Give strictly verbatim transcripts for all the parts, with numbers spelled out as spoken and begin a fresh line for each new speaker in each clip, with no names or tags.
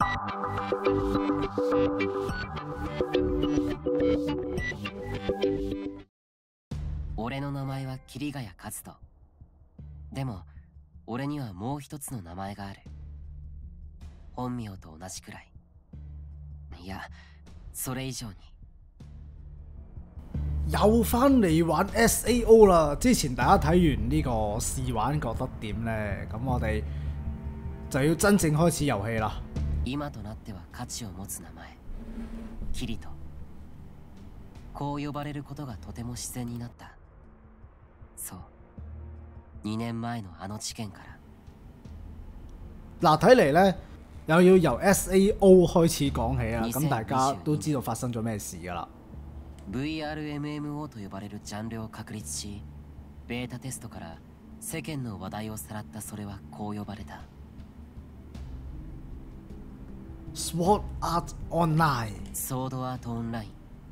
俺の名前は桐ヶ谷和人。でも俺にはもう一つの名前がある。本名と同じくらい。いや、それ以上に。
又翻嚟玩 S A O 啦！之前大家睇完呢個試玩覺得點呢？咁我哋就要真正開始遊戲啦。
今となっては価値を持つ名前、キリト。こう呼ばれることがとても自然になった。そう、にねんまえのあの事件から。
嗱，睇嚟呢，又要由 S A O 開始講起啊！咁大家都知道發生咗咩事㗎啦。
ブイアールエムエムオー と呼ばれるジャンルを確立し、ベータテストから世間の話題をさらったそれはこう呼ばれた。
Sword Art Online。
ソードアートオンライン。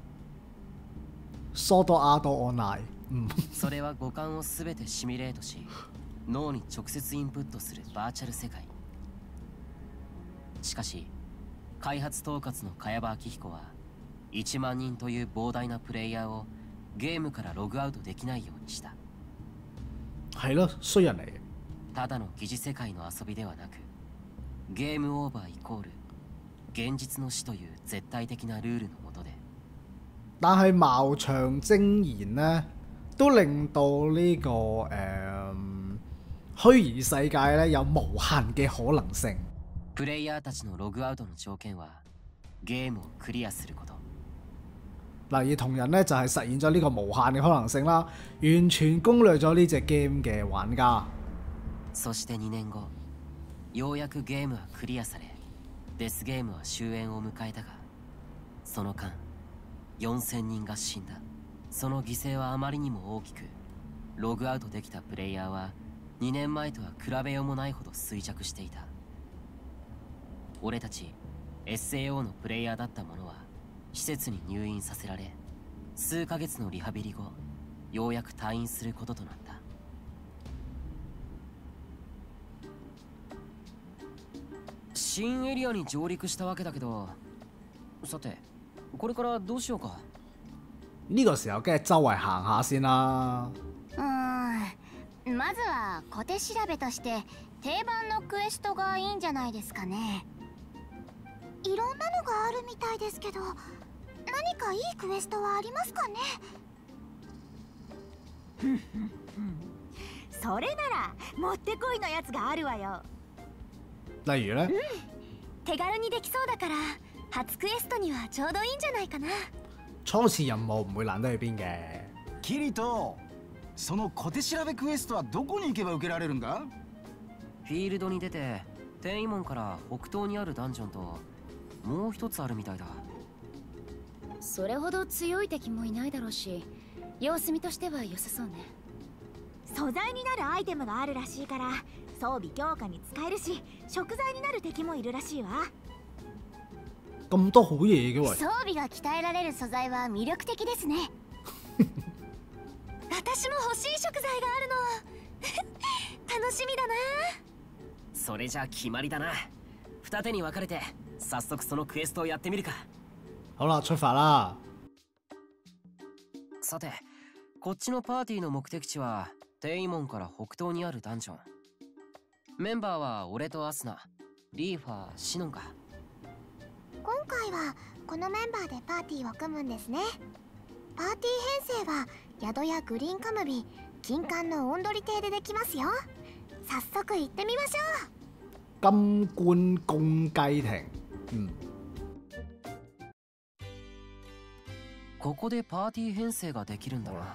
Sword Art Online。うん。
それは五感をすべてシミュレートし、脳に直接インプットするバーチャル世界。しかし、開発統括の茅場明彦はいちまんにんという膨大なプレイヤーをゲームからログアウトできないようにした。
係咯，衰人嚟嘅。
ただの疑似世界の遊びではなく、ゲームオーバーイコール現実の死という絶対的なルールの下で。
但係茅場精言呢，都令到呢、這個誒、呃、虛擬世界咧有無限嘅可能性。
プレイヤーたちのログアウトの條件はゲームをクリアすること。
嗱，而同人咧就係、是、實現咗呢個無限嘅可能性啦，完全攻略咗呢隻 game 嘅玩家。
そしてにねんご、ようやくゲームはクリアされ、デスゲームは終焉を迎えたが、その間よんせんにんが死んだ。その犠牲はあまりにも大きく、ログアウトできたプレイヤーはにねんまえとは比べようもないほど衰弱していた。俺たち エスエーオー のプレイヤーだった者は施設に入院させられ、数ヶ月のリハビリ後、ようやく退院することとなった。新エリアに上陸したわけだけど、さてこれからどうしようか。
呢個時候梗係周圍行下先啦。
うーん、まずは小手調べとして定番のクエストがいいんじゃないですかね。いろんなのがあるみたいですけど、何かいいクエストはありますかね。
それならもってこいのやつがあるわよ。
例如呢、
うん、手軽にできそうだから初クエストにはちょうどいいんじゃないかな。
初次任務唔會難得去邊嘅。
キリト、その小手調べクエストはどこに行けば受けられるんだ？
フィールドに出て天威門から北東にあるダンジョンともう一つあるみたいだ。
それほど強い敵もいないだろうし、様子見としては良さそうね。
素材になるアイテムがあるらしいから装備強化に使えるし、食材になる敵もいるらしいわ。
咁多好嘢嘅喂。
装備が鍛えられる素材は魅力的ですね。
私も欲しい食材があるの。楽しみだな。
それじゃ決まりだな。二手に分かれて早速そのクエストをやってみるか。
好啦，出發啦。
さて、こっちのパーティーの目的地は天威門から北東にあるダンジョン。メンバーは俺とアスナ、リーファー、シノンか。
今回はこのメンバーでパーティーを組むんですね。パーティー編成は宿屋グリーンカムビ金冠のオンドリ亭でできますよ。早速行ってみましょう。
金冠公雞亭。うん。
ここでパーティー編成ができるんだな。はい、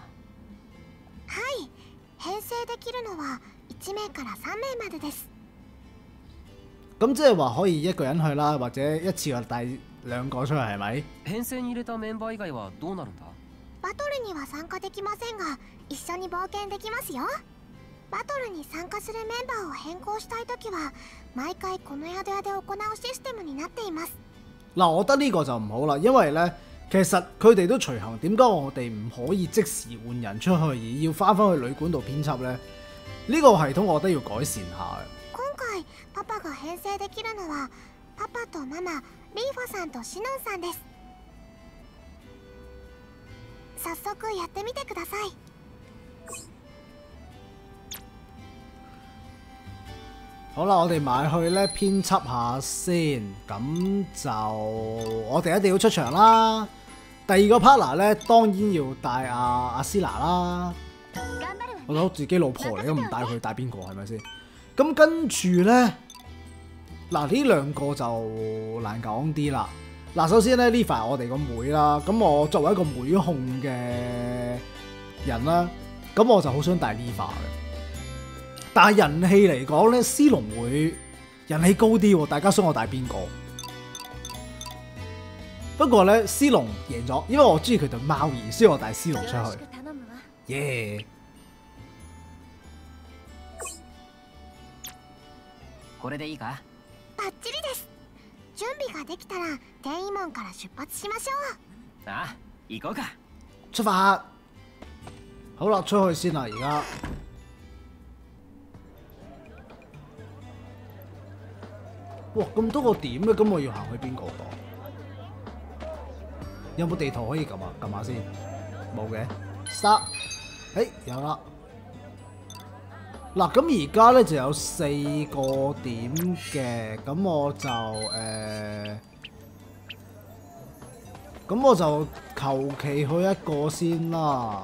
編成できるのはいちめいからさんめいまでです。
咁即係話可以一個人去啦，或者一次過帶兩個出去係咪？
編成に入れたメンバー以外はどうなるんだ？
バトルには参加できませんが、一緒に冒険できますよ。バトルに參加するメンバーを変更したいときは、毎回この宿屋で行うシステムになっています。
嗱，我覺得呢個就唔好啦，因為呢，其實佢哋都隨行，點解我哋唔可以即時換人出去，而要翻返去旅館度編輯呢？呢、個系統我覺得要改善下嘅。
今回パパが編成できるのはパパとマ様リーファさんとシノンさんです。早速やってみてください。
好啦，我哋埋去咧編輯下先，咁就我哋一定要出場啦。第二個 partner 咧，當然要帶阿阿斯娜啦。我覺得自己老婆嚟都唔帶佢，帶邊個係咪先？咁跟住咧，嗱呢兩個就難講啲啦。嗱，首先咧 Liva 係我哋個妹啦，咁我作為一個妹控嘅人啦，咁我就好想帶 Liva 嘅。但係人氣嚟講咧，斯隆會人氣高啲喎，大家想我帶邊個？不過咧，斯隆贏咗，因為我中意佢對貓兒，所以我帶斯隆出去。耶、yeah ！
これでいいか？
バッチリです。準備ができたら転移門から出発しましょう。
ああ、行こうか。
出發。好啦，出去先啦，而家。哇！咁多個點嘅，咁我要行去邊個度？有冇地圖可以撳啊？撳下先，冇嘅。Start，誒有啦。嗱，咁而家咧就有四個點嘅，咁我就誒，咁、呃、我就求其去一個先啦。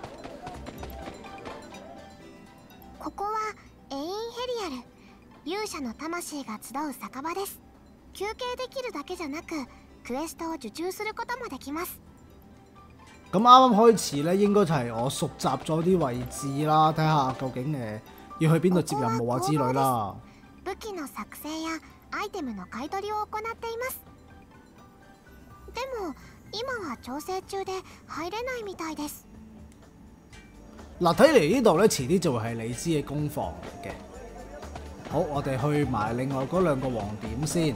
ここはエインヘリアル。勇者の魂が集う酒場です。休憩できるだけじゃなく、クエストを受注することもできます。
咁啱啱開始咧，應該就係我熟習咗啲位置啦，睇下究竟誒要去邊度接任務啊之類啦。
武器の作成やアイテムの買い取りを行っています。でも今は調整中で入れないみたいです。
嗱，睇嚟呢度咧，遲啲就會係你知嘅工房嚟嘅。好，我哋去埋另外嗰兩個黃點先。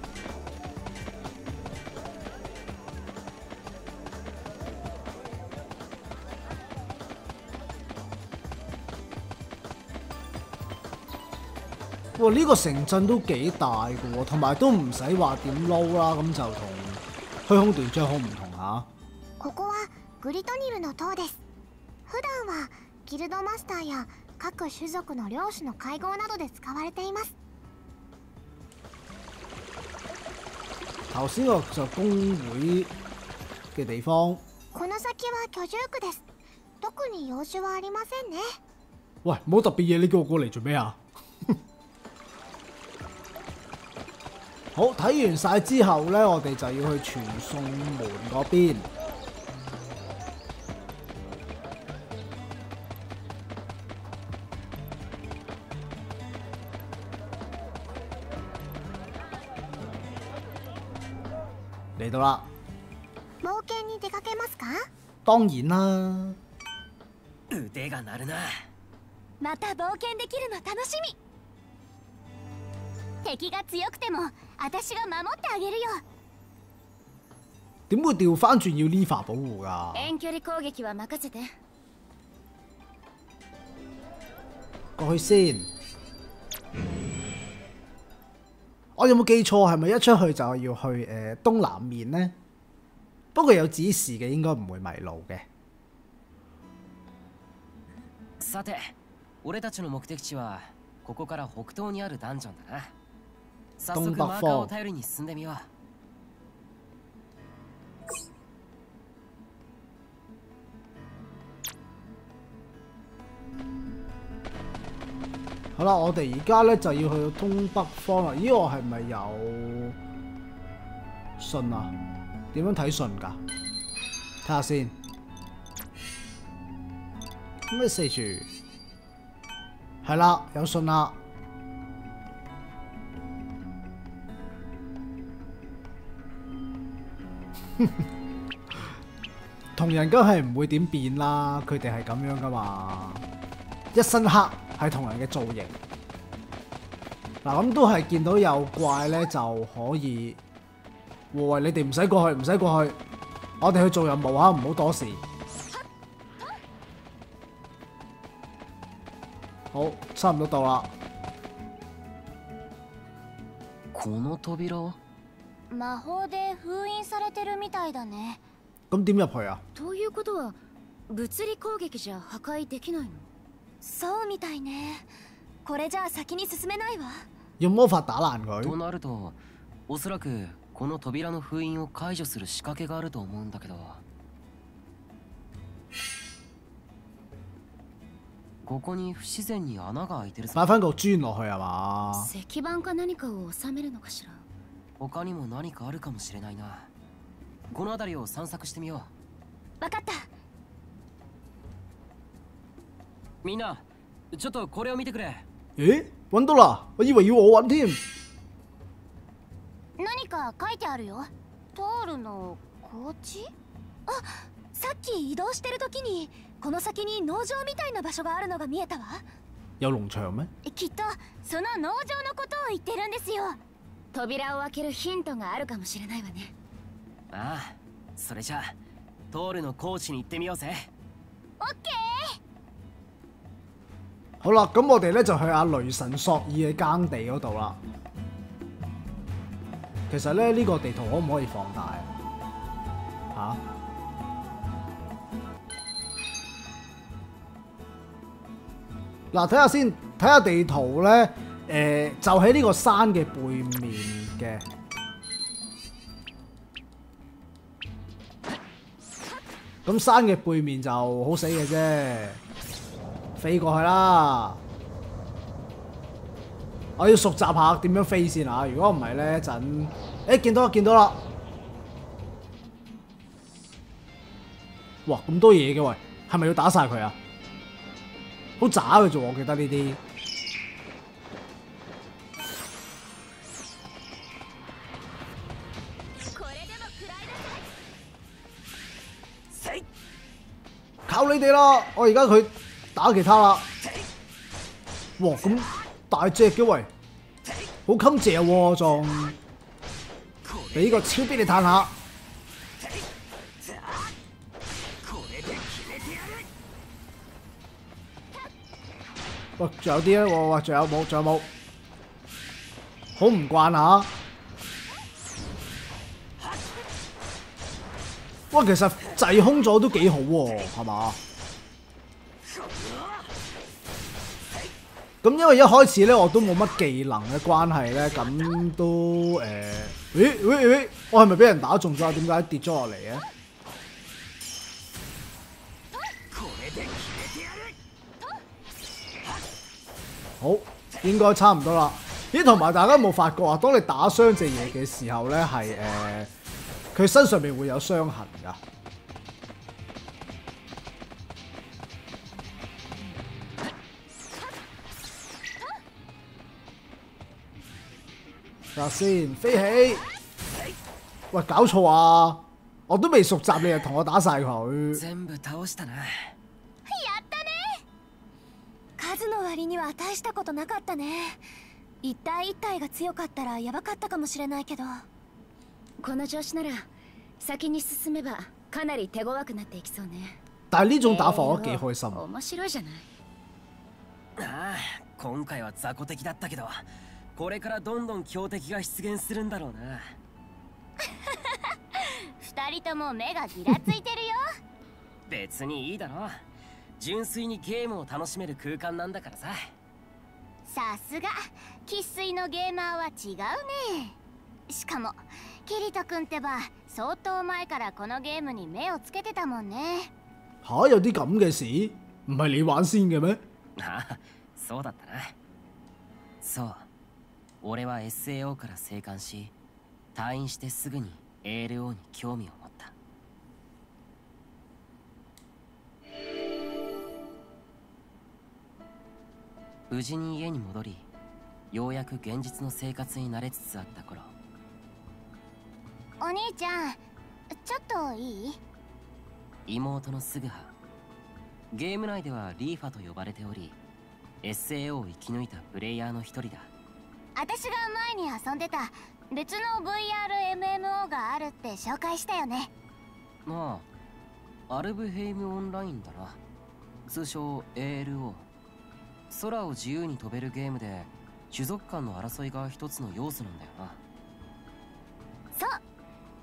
哇！呢、這個城鎮都幾大嘅喎，同埋都唔使話點撈啦，咁就同虛空斷章好唔同嚇。
ここはグリトニルの塔です。普段はギルドマスターや各種族の領主の会合などで使われています。
頭先個就公會嘅地方。
この先は居住區です。特に用事はありませんね。
喂，冇特別嘢，你叫我過嚟做咩啊？好，睇完晒之後咧，我哋就要去傳送門嗰邊。嚟到啦！
冒険に出かけますか？
當然啦。
腕が鳴るな。
また冒険できるの楽しみ。
敵が強くても私が守ってあげるよ。
點會調翻轉要 Liva 保護㗎？
遠距離攻擊は任せて。
過去先。我有冇記錯？係咪一出去就要去誒、呃、東南面呢？不過有指示嘅，應該唔會迷路嘅。
さて、俺たちの目的地はここから北東にあるダンジョンだな。早速マーカーを頼りに進んでみよう。
好啦，我哋而家咧就要去到東北方啦。咦，我係咪有信啊？點樣睇信㗎？睇下先。咩四住？係啦，有信啦。同人梗係唔會點變啦，佢哋係咁樣噶嘛，一身黑係同人嘅造型。嗱，咁都係見到有怪咧就可以。喂，你哋唔使過去，唔使過去，我哋去做任務啊，唔好多事。好，差唔多到啦。
この扉は？
魔法で封印されてるみたいだね。
咁點入去啊？
ということは物理攻撃じゃ破壊できないの？
そうみたいね。これじゃあ先に進めないわ。
用魔法打爛
と
佢。
なるとおそらくこの扉の封印を解除する仕掛けがあると思うんだけど、ここに不自然に穴が開いてるぞ。
擺翻個磚落去係嘛？
石板か何かを収めるのかしら。
他にも何かあるかもしれないな。この辺りを散策してみよ
わかった。
う。みんなちょっとこれを見てくれ。
誒，揾到啦！我以為要我揾添。
何か書いてあるよ。トールのコーチ？
あ、さっき移動してる時にこの先に農場みたいな場所があるのが見えたわ。
有農場咩？
きっとその農場のことを言ってるんですよ。
扉を開けるヒントがあるかもしれないわね。
ああ、それじゃあトールのコーチに行ってみようぜ。
オッケー。
好啦，咁我哋咧就去阿雷神索爾嘅耕地嗰度啦。其實咧呢、呢個地圖可唔可以放大啊？嗱，睇下先，睇下地圖咧，誒、呃、就喺呢個山嘅背面嘅。咁山嘅背面就好死嘅啫，飛過去啦！我要熟習下點樣飛先啊！如果唔係咧，一陣，誒見到啦，見到啦！哇，咁多嘢嘅喂，係咪要打晒佢啊？好渣嘅啫，我記得呢啲。靠你哋啦！我而家佢打其他啦。哇，咁大隻嘅喂，好襟嚼喎，仲俾個超必你嘆下。喂，仲有啲咧，喂喂，仲有冇？仲有冇？好唔慣下。哇，其實滯空咗都幾好喎，係嘛？咁因為一開始咧我都冇乜技能嘅關係咧，咁都誒，咦咦咦，我係咪俾人打中咗？點解跌咗落嚟嘅？好，應該差唔多啦。咦，同埋大家有冇發覺啊？當你打傷隻嘢嘅時候咧，係誒佢身上面會有傷痕㗎。睇下先，飛起！喂，搞錯啊！我都未熟習，你就同我打晒佢。
全部倒したな。
数の割には大したことなかったね。一体一体が強かったらやばかったかもしれないけど。
この調子なら先に進めばかなり手強くなっていきそうね。
但係呢種打法我都幾開心。
面白いじゃない。
ああ、今回は雑魚的だったけど、これからどんどん強敵が出現するんだろうな。
二人とも目がギラついてるよ。
別にいいだろ。純粋にゲームを楽しめる空間なんだからさ。
さすが生粋のゲーマーは違うね。しかもキリト君ってば相当前からこのゲームに目をつけてたもんね。
吓、有啲咁嘅事？唔係你玩先嘅咩？
ああ、そうだったな。そう、俺は エスエーオー から生還し、退院してすぐに エーエルオー に興味を持った。無事に家に戻り、ようやく現実の生活に慣れつつあった頃、
お兄ちゃん、ちょっといい？
妹のスグハ、ゲーム内ではリーファと呼ばれており、 エスエーオー を生き抜いたプレイヤーの一人だ。
私が前に遊んでた別の ブイアールエムエムオー があるって紹介したよね。
まあ、アルブヘイムオンラインだな。通称 エーエルオー。空を自由に飛べるゲームで種族間の争いが一つの要素なんだよな。
そう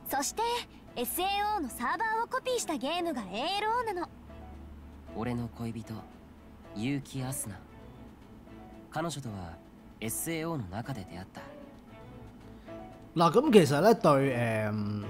そして エスエーオー のサーバーをコピーしたゲームが エーエルオー なの。
俺の恋人結城アスナ。彼女とは エスエーオー の中で出會った。
嗱，咁其實咧對誒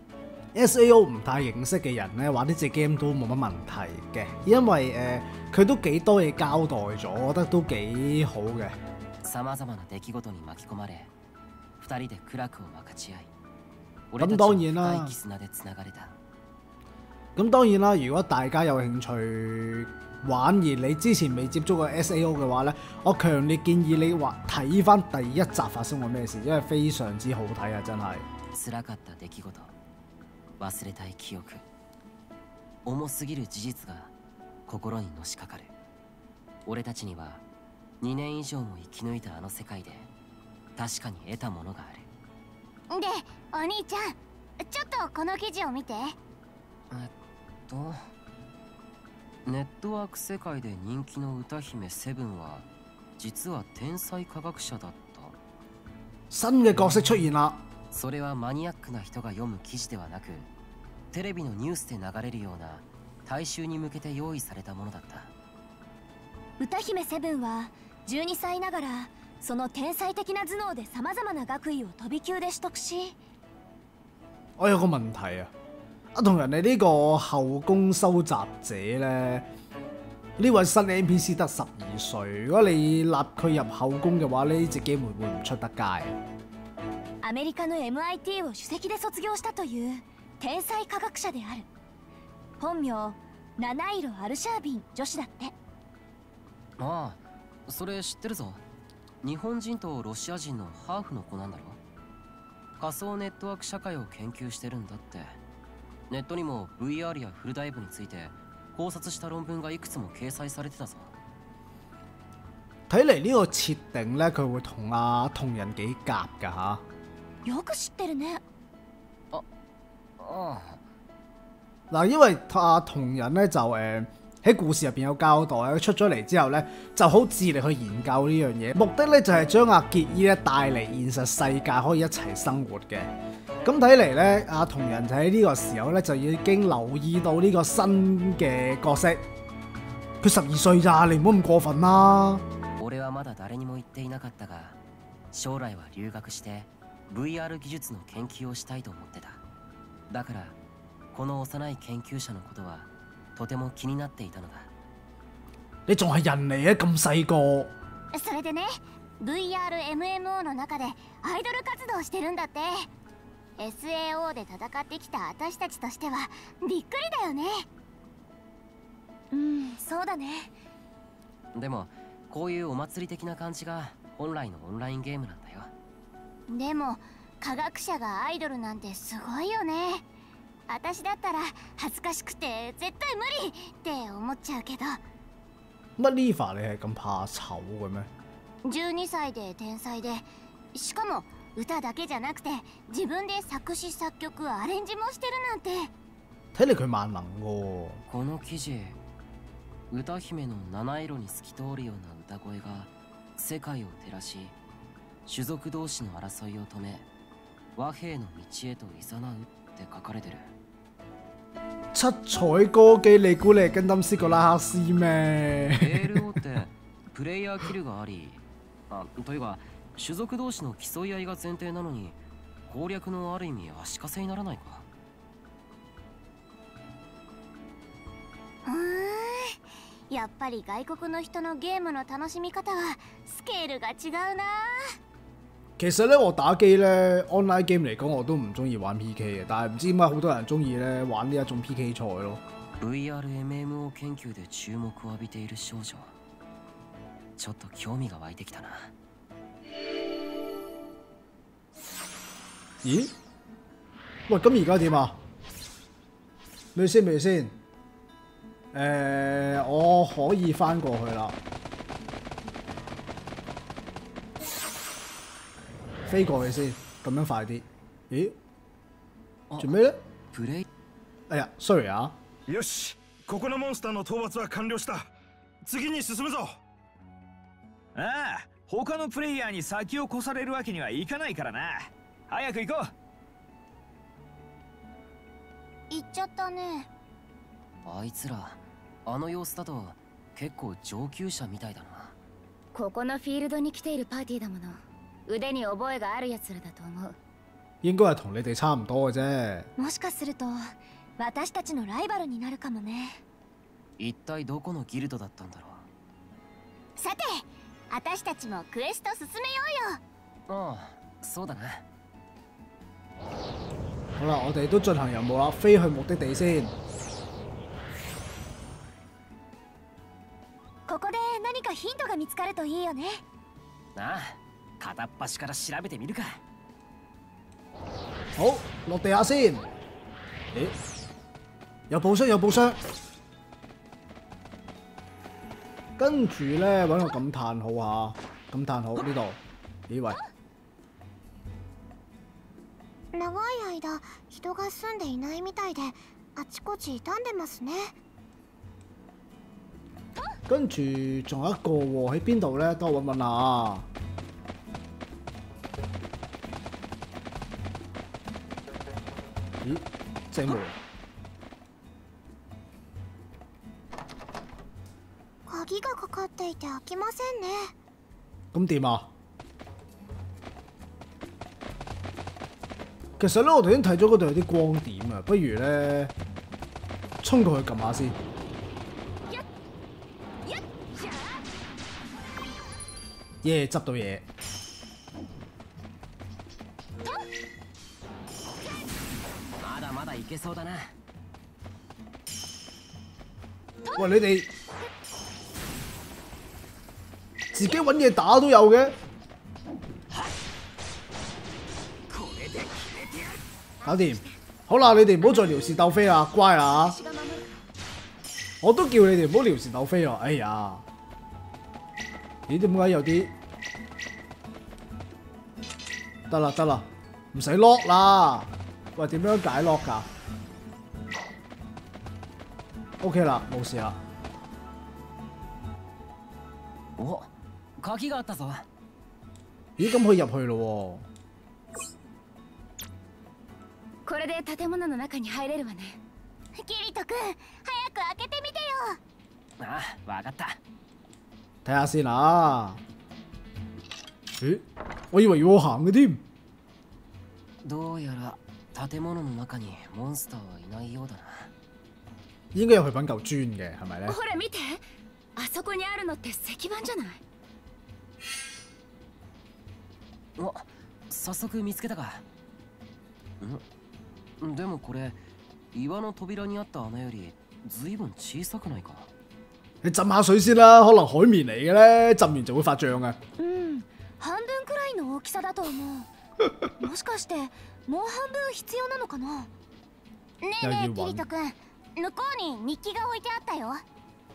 S A O 唔太認識嘅人咧，玩呢隻 game 都冇乜問題嘅，因為誒佢都幾多嘢交代咗，我覺得都幾好嘅。
さまざまな出來事に巻き込まれ、二人で苦楽を分かち合い、
咁當然啦。
深い絆でつながれた。
咁當然啦，如果大家有興趣玩而你之前未接觸過 S A O 嘅話咧，我強烈建議你話睇翻第一集發生過咩事，因為非常之好睇啊！真係。
辛かった出来事、忘れたい記憶、重すぎる事実が心にのしかかる。俺たちにはにねん以上も生き抜いたあの世界で確かに得たものがある。
で、お兄ちゃん、ちょっとこの記事を見て。
えっとネットワーク世界で人気の歌姫セブンは実は天才科学者だった。
新嘅角色出現啦。
それはマニアックな人が読む記事ではなく、テレビのニュースで流れるような大衆に向けて用意されたものだった。
歌姫セブンはじゅうにさいながらその天才的な頭脳でさまざまな學位を飛び級で取得し。
我有個問題啊！啊，同人哋呢個後宮收集者咧，呢位新 N P C 得十二歲，如果你納佢入後宮嘅話，呢隻 game 會唔會唔出得街啊？
アメリカの エムアイティー を首席で卒業したという天才科学者である。本名七色アルシャービン女子だって。
ああ、それ知ってるぞ。日本人とロシア人のハーフの子なんだろ。仮想ネットワーク社会を研究してるんだって。ネットにも ブイアール やフルダイブについて考察した論文がいくつも掲載されてたぞ。
睇嚟呢個設定咧，佢會同阿同人幾夾㗎嚇。
よく知ってるね。
ああ。
嗱，因為阿同人咧就誒喺故事入邊有交代，佢出咗嚟之後咧就好致力去研究呢樣嘢，目的咧就係將阿傑伊咧帶嚟現實世界可以一齊生活嘅。咁睇嚟咧，阿同人就喺呢個時候咧就已經留意到呢個新嘅角色。佢十二歲咋，你唔好咁過分啦。
俺はまだ誰にも言っていなかったが、将来は留学して ブイアール 技術の研究をしたいと思ってた。だからこの幼い研究者のことはとても気になっていたのだ。
你仲係人嚟嘅，咁細個。
それでね、ブイアールエムエムオー の中でアイドル活動してるんだって。エスエーオー で戦ってきた私たちとしてはびっくりだよね。
うん、そうだね。
でもこういうお祭り的な感じが本来のオンラインゲームなんだよ。
でも科学者がアイドルなんてすごいよね。私だったら恥ずかしくて絶対無理って思っちゃうけど。
乜 Liva 你係咁怕醜嘅咩？
じゅうにさいで天才で、しかも歌だけじゃなくて自分で作詞作曲アレンジもしてるなんて。
睇嚟佢萬能喎。
この記事、歌姫の七色に透き通るような歌声が世界を照らし、種族同士の争いを止め、和平の道へと誘うって書かれてる。
七彩歌姬，你估你係跟登斯個拉克斯咩？
エーエルオー ってプレイヤーキルがあり、あ、というか種族同士の競い合いが前提なのに攻略のある意味足かせにならないか。
うーん、やっぱり外國の人のゲームの楽しみ方はスケールが違うな。
其實咧，我打機咧 online game 嚟講，我都唔中意玩 P K 嘅，但係唔知點解好多人中意咧玩呢一種 P K 賽咯。
ブイアールエムエムオー 研究で注目を浴びている少女、ちょっと興味が湧いてきたな。
咦？喂，咁而家點啊？咩先咩先？誒、呃，我可以翻過去啦。飛過去先，咁樣快啲。咦？做咩咧？
プレイ。
哎呀 ，sorry 啊。
よし、ここのモンスターの討伐は完了した。次に進むぞ。
ああ、他のプレイヤーに先を越されるわけにはいかないからな。早く行こ
行っちゃったね。
あいつらあの様子だと結構上級者みたいだな。
ここのフィールドに来ているパーティーだもの。腕に覚えがある奴らだと思う。
應該係同你哋差唔多嘅啫。
もしかすると私たちのライバルになるかもね。
一体どこのギルドだったんだろう。
さて、私たちもクエスト進めようよ。
ああ、そうだな。
好啦，我哋都進行任務啦，飛去目的地先。
ここで何かヒントが見つかるといいよね。
なあ、片っ端から調べてみるか。
好，落地下先。咦，有寶箱有寶箱。跟住咧揾個感嘆號下，感嘆號呢度。咦喂，
長い間人が住んでいないみたいで、あちこち傷んでますね。
跟住仲有一個喎，喺邊度咧？等我揾揾啊！咦，正門。
鍵がかかっていて開きませんね。
咁點啊？其實咧，我頭先睇咗嗰度有啲光點啊，不如咧衝過去撳下先。耶！執到嘢。
まだまだいけそうだな。
喂，你哋自己揾嘢打都有嘅。搞掂。好啦，你哋唔好再撩事鬥非啦，乖啦嚇。我都叫你哋唔好撩事鬥非咯。哎呀！咦？點解有啲？得啦得啦，唔使 lock 啦。喂，點樣解 lock 㗎 ？OK 啦，冇事啦。
お、鍵があったぞ。
咦？咁可以入去咯喎。
これで建物の中に入れるわね。
キリト君、早く開けてみてよ。
ああ、わかった。
睇下先啊！咦？我以為要我行嘅添。
どうやら建物の中にモンスターはいないようだな。
應該有去揾嚿磚嘅，係咪咧？
ほら見て、あそこにあるのって石板じゃない？
お、早速見つけたか。ん？でもこれ岩の扉にあった穴よりずいぶん小さくないか。
你浸下水先啦，可能海綿嚟嘅咧，浸完就會發脹嘅。
うん、半分くらいの大きさだと思う。もしかしてもう半分必要なのかな。
ねえねえ、キリト君、向こうに日記が置いてあったよ。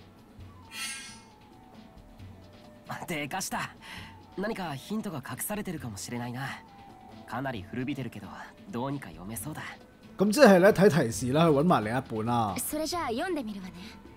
でかした。何かヒントが隠されてるかもしれないな。かなり古びてるけどどうにか読めそうだ。
咁即係咧睇提示啦，去揾埋另一本啦。
それじゃあ読んでみるわね。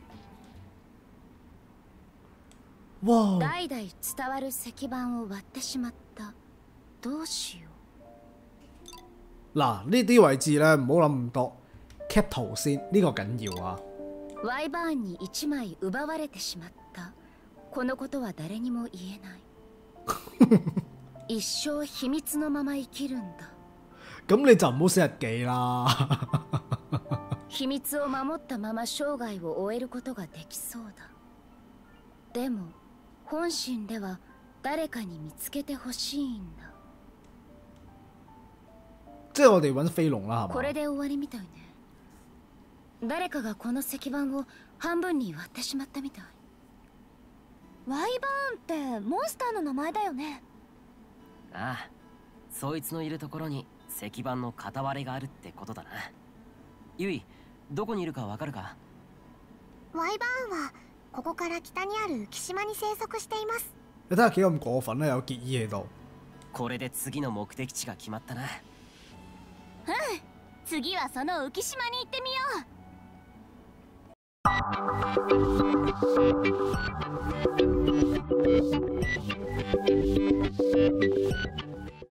哇！
代々伝わる石板を割ってしまった。どうしよ
う。嗱，呢啲位置咧唔好諗咁多 ，cap 圖先，呢、個緊要啊。
ワイバーンに一枚奪われてしまった。このことは誰にも言えない。一生秘密のまま生きるんだ。
咁你就唔好寫日記啦。
秘密を守ったまま生涯を終えることができそうだ。でも本心では誰かに見つけてほしいんだ。
即係我哋揾飛龍啦，係嘛？
これで終わりみたいね。誰かがこの石板を半分に割ってしまったみたい。
ワイバーンってモンスターの名前だよね。
ああ、そいつのいるところに石板の片割れがあるってことだな。ユイ、どこにいるかわかるか？
ワイバーンはここから北にある浮島に生息しています。
你睇下幾咁過分咧，有結衣喺度。
これで次の目的地が決まったな。
うん、次はその浮島に行ってみよう。